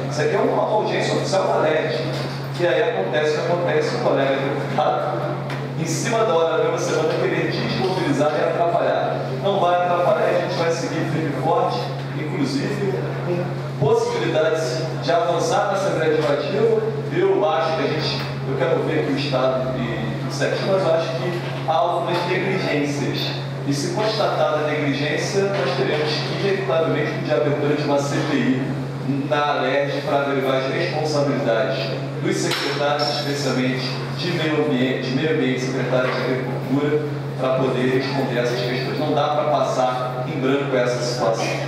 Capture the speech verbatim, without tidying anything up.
Isso aqui é uma audiência oficial da L E D. E aí acontece o que acontece, o colega deputado, em cima da hora da mesma semana, querer desmobilizar e atrapalhar. Não vai atrapalhar, a gente vai seguir firme e forte, inclusive com possibilidades de avançar na Assembleia Legislativa. Eu acho que a gente, eu quero ver aqui o Estado e tudo certinho, mas eu acho que há algumas negligências. E se constatada a negligência, nós teremos que, inevitavelmente, pedir a abertura de uma C P I na L E D para derivar as responsabilidades dos secretários, especialmente de meio ambiente, de meio ambiente, secretário de Agricultura, para poder responder essas questões. Não dá para passar em branco essa situação.